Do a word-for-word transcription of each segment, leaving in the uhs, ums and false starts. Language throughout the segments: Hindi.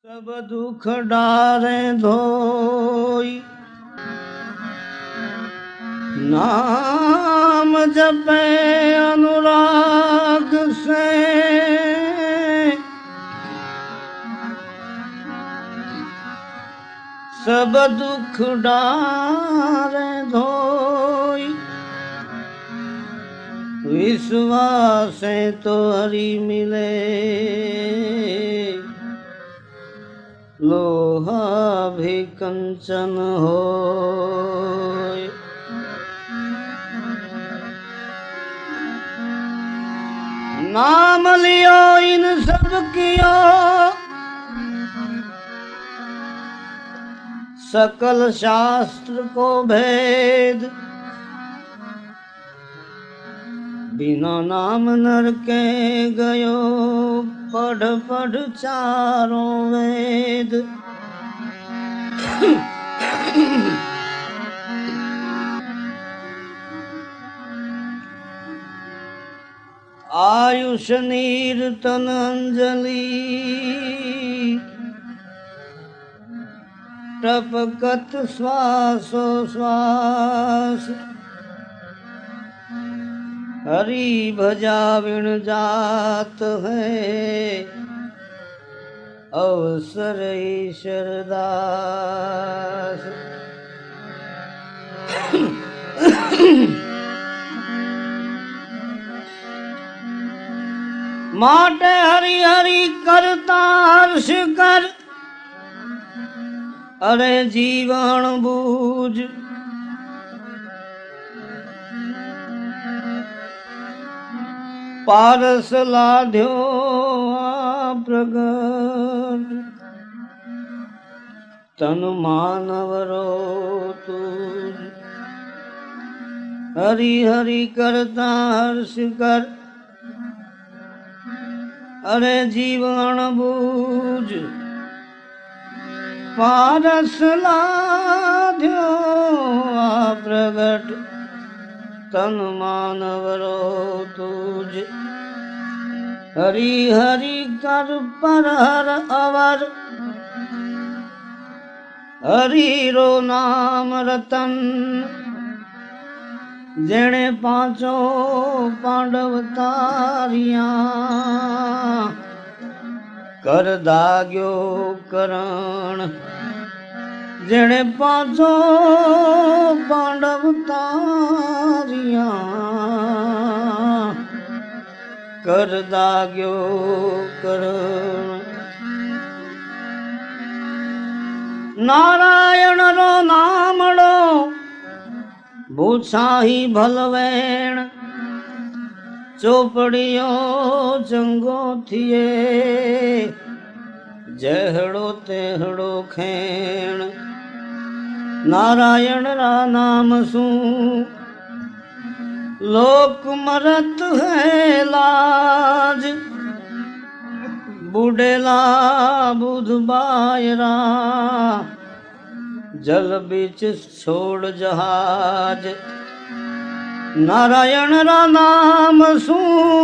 सब दुख डारे धोई, नाम जपे अनुराग से। सब दुख डारे धोई, विश्वास तो हरि मिले। लोहा भी कंचन होय। नाम लियो इन सब कियो, सकल शास्त्र को भेद। बिना नाम नरके गयो, पढ़ पढ़ चारों वेद। आयुष नीर तन अंजलि, टपकत श्वासो श्वास। हरि भजा विण जात है, अवसर ईश्वर दास। माटे हरि हरि करता हर्ष कर, अरे जीवन बूझ। पारस लाध्यो प्रगट, तन मानव रो तुझ। हरि हरि करता हर्ष कर, अरे जीवन बूझ। पारस लाध्यो प्रगट, तन मानव रो तुझ। हरि हरि कर पर हर अवर, हरि रो नाम रतन। जेणे पांचों पांडव तारिया, कर दाग्यो करण। जेणे पांचों पांडव तारिया, कर दाग्यो करण। नारायण रो नामड़ो, भूछाही भलवेण। चोपड़ियो चंगो थिए, जहड़ो तेहड़ो खेण। नारायण रा नाम सू, लोक मरत है लाज। बुढ़ेला बुध बायरा, जल बीच छोड़ जहाज। नारायण रा नाम सू,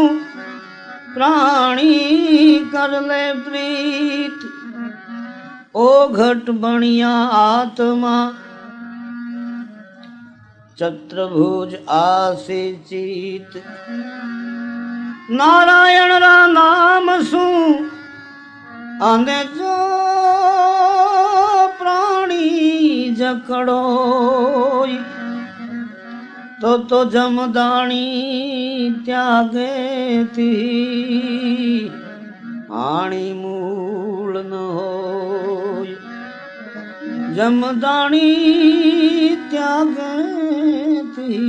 प्राणी कर ले प्रीत। ओ घट बणिया आत्मा, चतुर्भुज आसी चित। नारायण रा नाम सू, आंदे जो प्राणी जकड़ोय। तो तो जमदानी त्यागे थी, आणी मूल न होय। जमदानी त्यागे थी,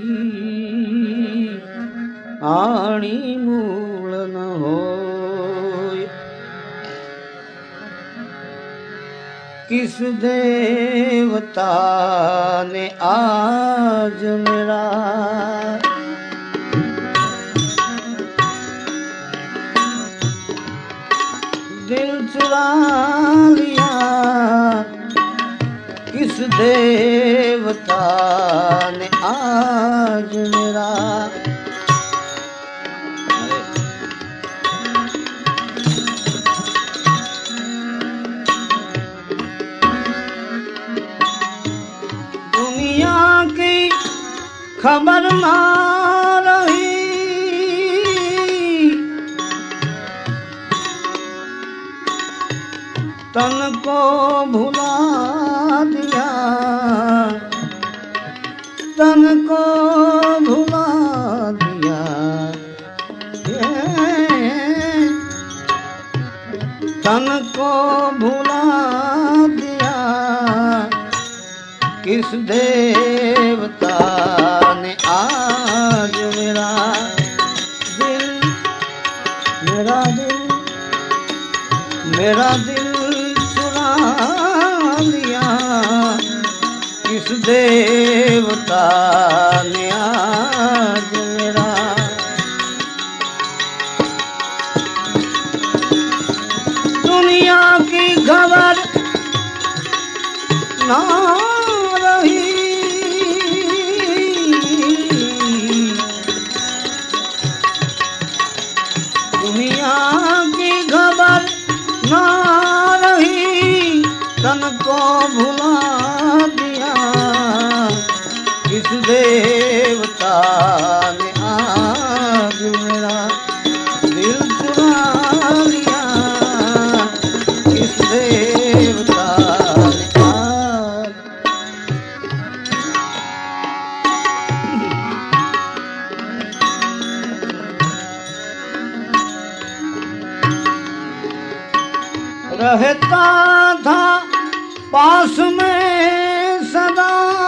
आणी मूल न होय। किस देवता ने आज मेरा दिल चुरा लिया। किस देवता ने आज मेरा खबर ना रही, तन को भुला दिया, तन को भुला दिया। तन को भुला दिया, किस देवता ने आज मेरा दिल, मेरा दिल, मेरा दिल चुरा लिया। किस देवता ने आज मेरा दुनिया की खबर ना रही, दुनिया की खबर ना रही, तन को भुला दिया। किस देवता ने आज मेरा दिल चुरा लिया। किस देवता ने आज रहता था पास में सदा,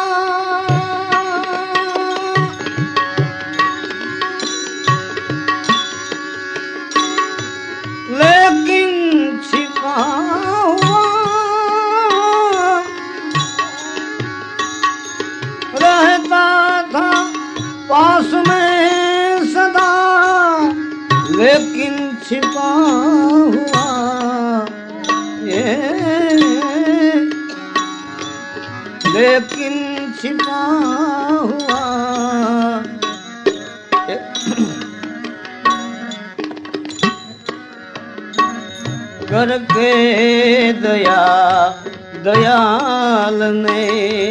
लेकिन छिपा हुआ रहता था पास में सदा, लेकिन छिपा हुआ ये, लेकिन छिपा हुआ करके दया दयाल ने,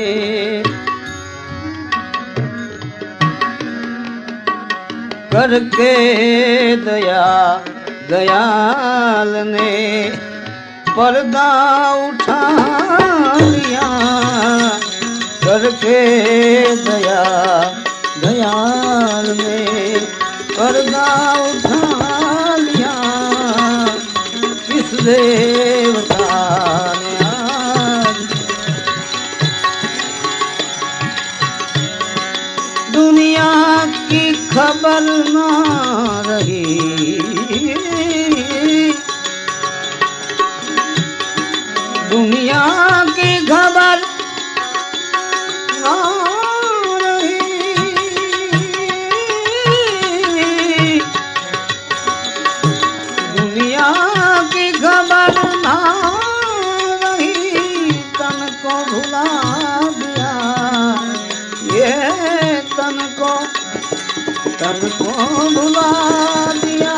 करके दया दयाल ने पर्दा उठा लिया। करके दया दयाल ने पर्दा उठा लिया। किस देवता ने आज दुनिया की खबर ना रही, दुनिया की खबर ना रही, दुनिया की खबर ना रही, तन को भुला दिया। ये तन को तन को भुला दिया,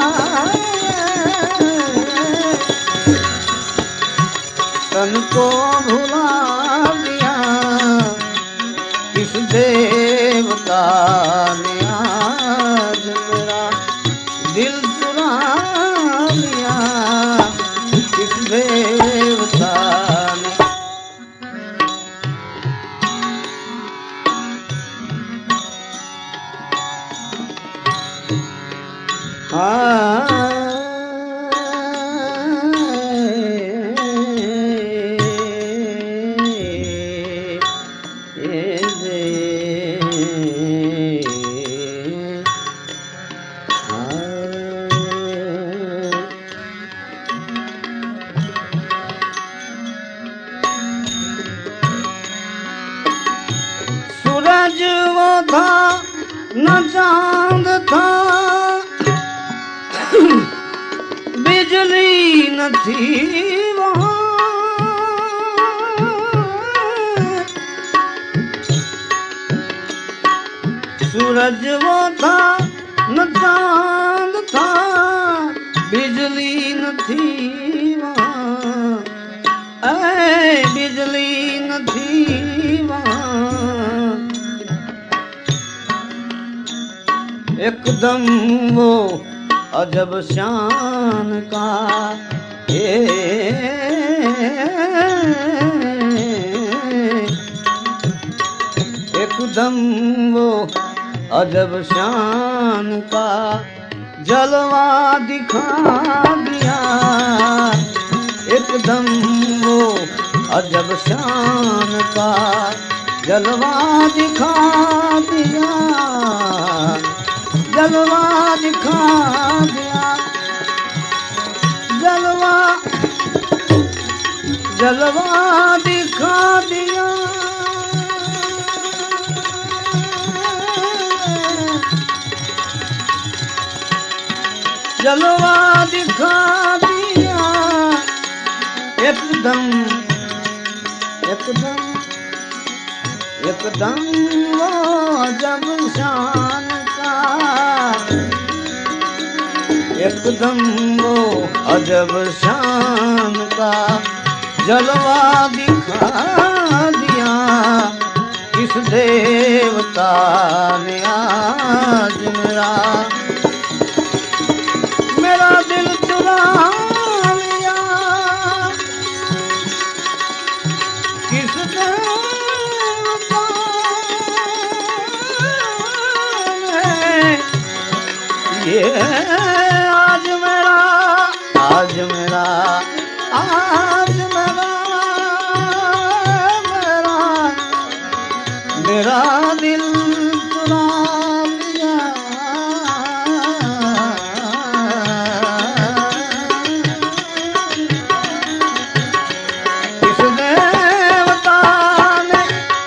तन को भुला दिया। किस देवता ने आज मेरा दिल चुरा लिया। किस देवता ने सूरज वो था न चांद था, बिजली न थी वहाँ, सूरज वो था न चांद था, बिजली न थी वहाँ, ऐ बिजली न थी वहाँ। एकदम वो अजब शान का ए, एकदम वो अजब शान का जलवा दिखा दिया, एकदम वो अजब शान का जलवा दिखा दिया, जलवा दिखा दिया, जलवा जलवा दिखा दिया, जलवा दिखा दिया, एकदम एकदम एकदम वो अजब शान का, एकदम वो अजब शान का जलवा दिखा दिया। किस देवता ने आज मेरा मेरा दिल चुरा लिया, किस देवता ने ये आज मेरा आज मेरा आज मेरा मेरा मेरा दिल चुरा लिया। किस देवता ने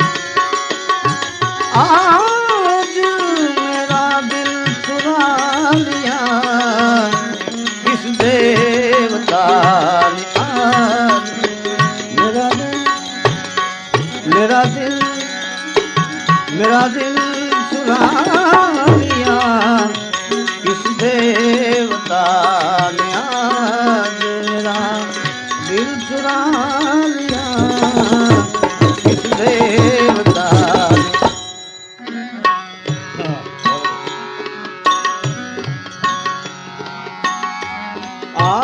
आज मेरा दिल चुरा लिया, किस देवता ने आज मेरा दिल मेरा दिल मेरा दिल चुरा लिया, किस देवता ने आज मेरा दिल चुरा लिया, किस देवता आ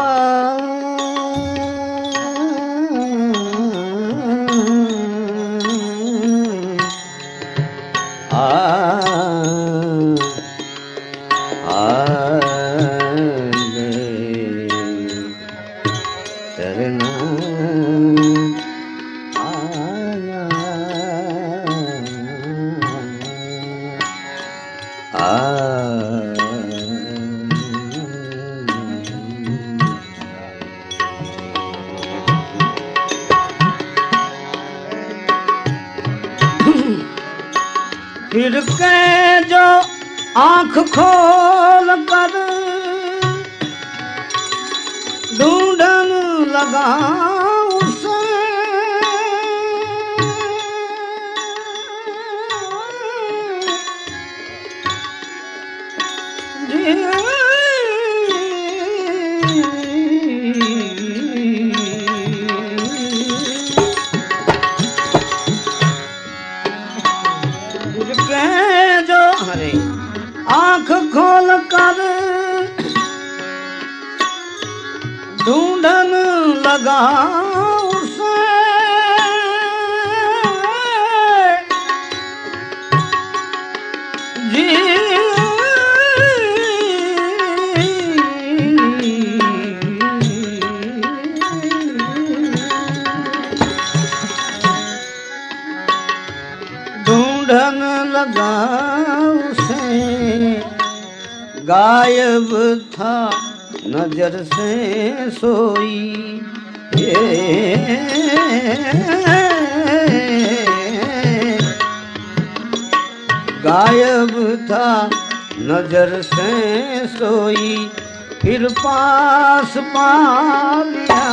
फिर के जो आँख खोल कर ढूंढन लगा उसे, जो हरे आँख खोल कर ढूंढन लगा उसे, जी ढूंढन लगा उसे, गायब था नजर से सोई, गायब था नजर से सोई, फिर पास पा लिया,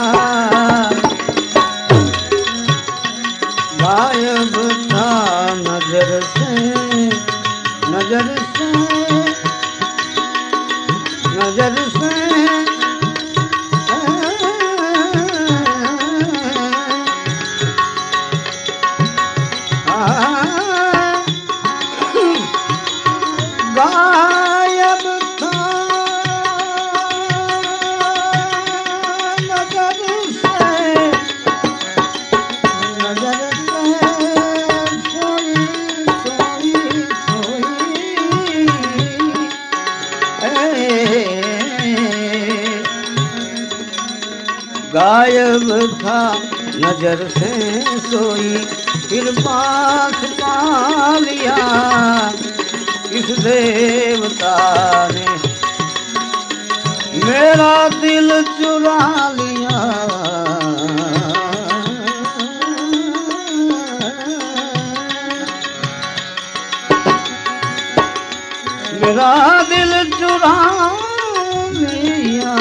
गायब था नजर से नजर से नजर से गायब जब था नजर से सोई, फिर पास पा लिया इस देवता ने, मेरा दिल चुरा लिया। मेरा दिल चुरा लिया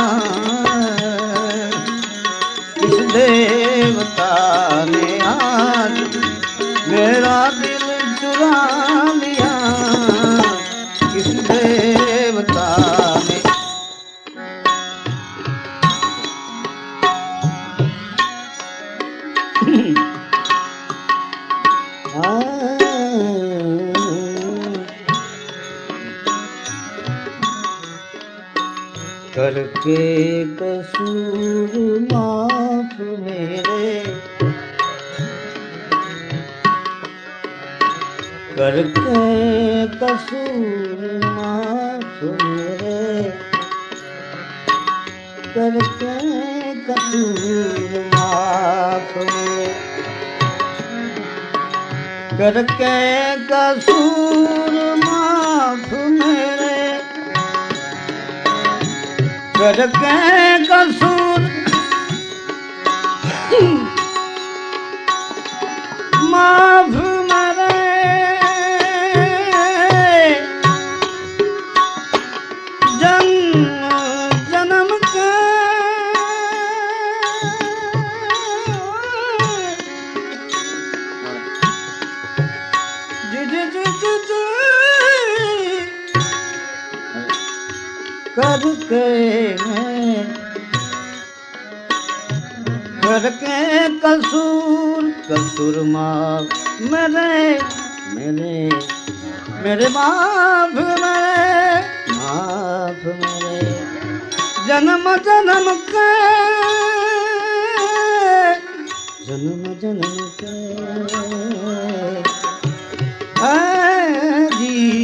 इस देवता ने आज, मेरा दिल चुरा लिया इस देवता ने। करके कसूर माफ मेरे, करके कसूर माफ मेरे, करके कसूर माफ मेरे, करके कसूर माफ मेरे, करके कसूर माफ मेरे, जन्म जन्म के जी जी जी जी जी करके करके कसूर कसूर माफ मेरे, मेरे मेरे माफ मेरे, माफ मेरे, जन्म जन्म के जन्म जन्म के ऐ जी,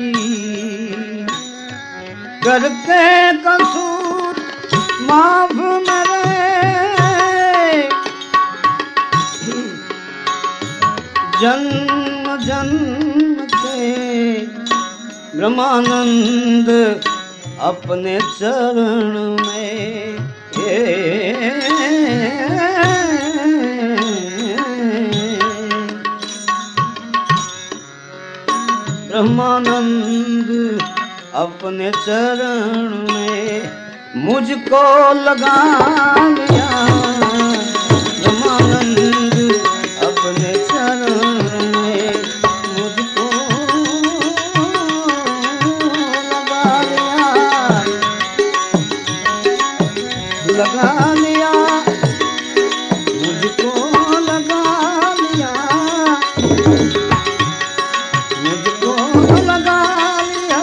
करके कसूर माफ मेरे, जन्म जन्म के ब्रह्मानंद अपने चरण में, ब्रह्मानंद अपने चरण में मुझको लगा लिया, ब्रह्मानंद अपने चरण में मुझको लगा लिया, लगा लिया, मुझको लगा लिया, मुझको लगा लिया,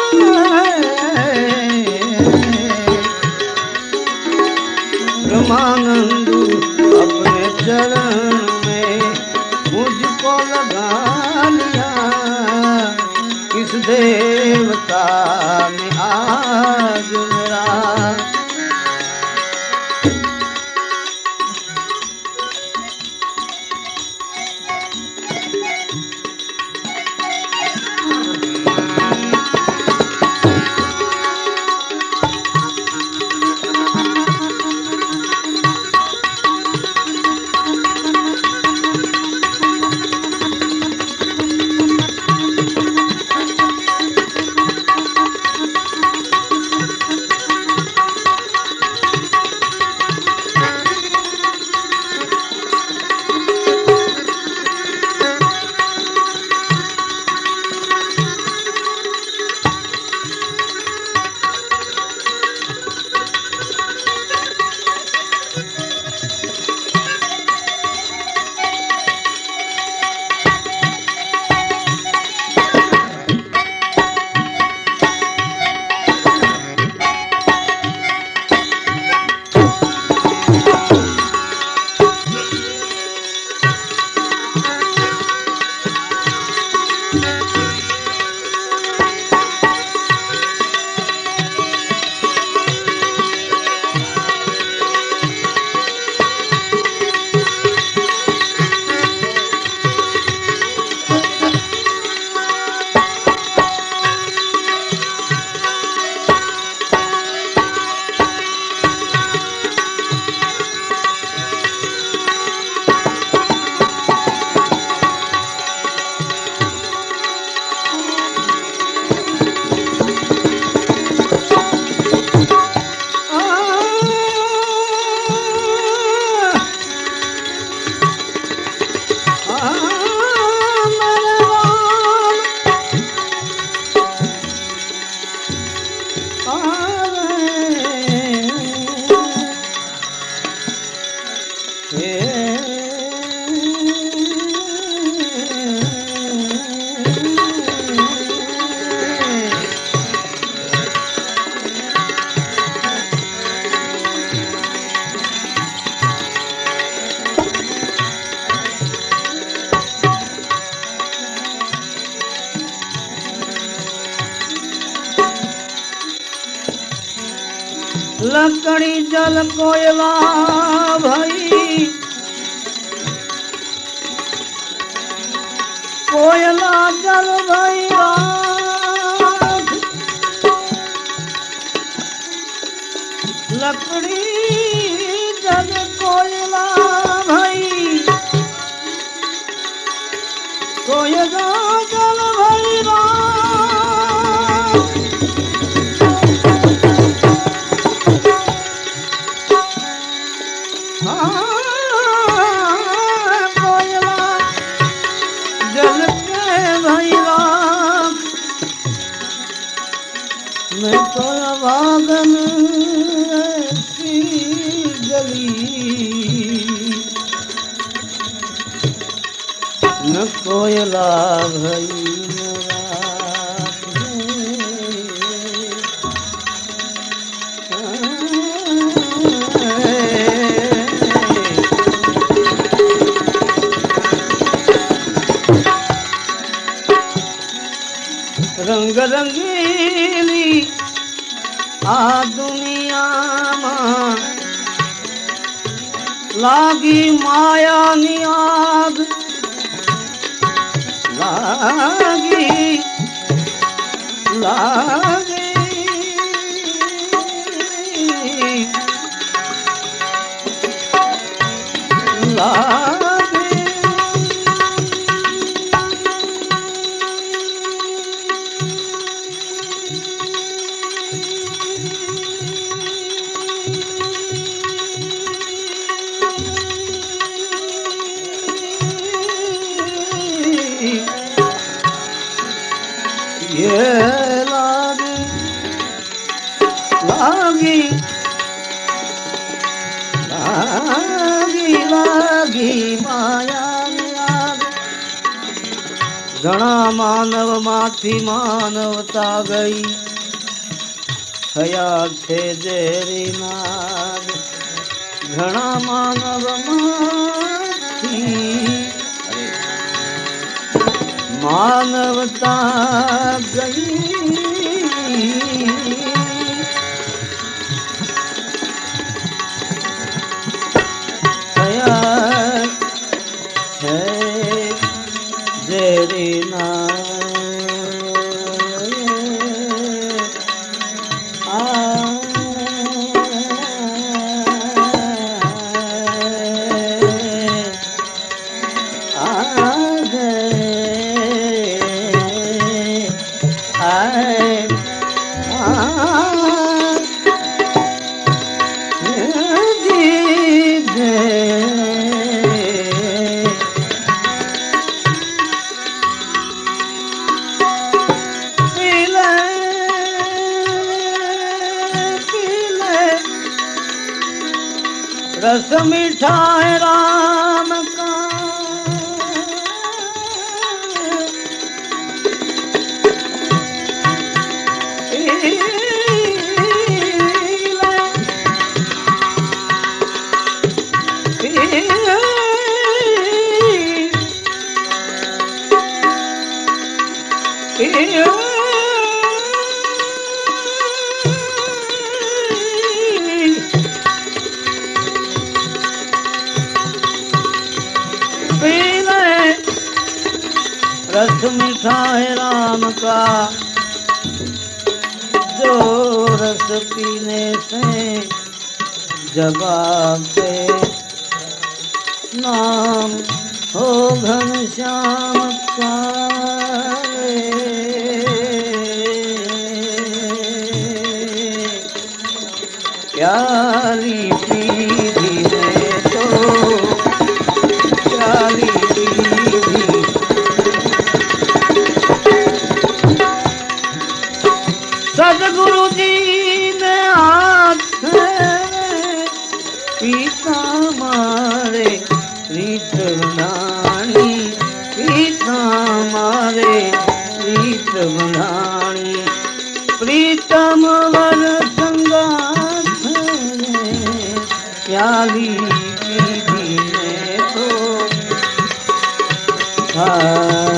ब्रह्मानंद अपने चरण में मुझको लगा लिया इस देवता ने आज मेरा। लकड़ी जल कोयला भाई कोयला जल भाई राख लकड़ी जल कोयला भाई कोयला जल भाई राख मैं तो वागन ऐसी गली न कोयला भई रंग रंगीली आ दुनिया में लागी माया नी आग लागी लागी लागी ये लागी लागी लागी लागी माया लागी घना मानव माथी मानवता गई हया छे जेरी नाग घना मानव माथी मानवता गई हया है जेरी ना रस मीठा है राम का रस मीठा है राम का जो रस पीने से जवाब दे नाम हो घनश्याम का प्याली पीधी है तो प्याली पीधी सदगुरु जी ने हाथ पीता मारे रानी प्रीतम वर संगात प्याली पीधी ने तो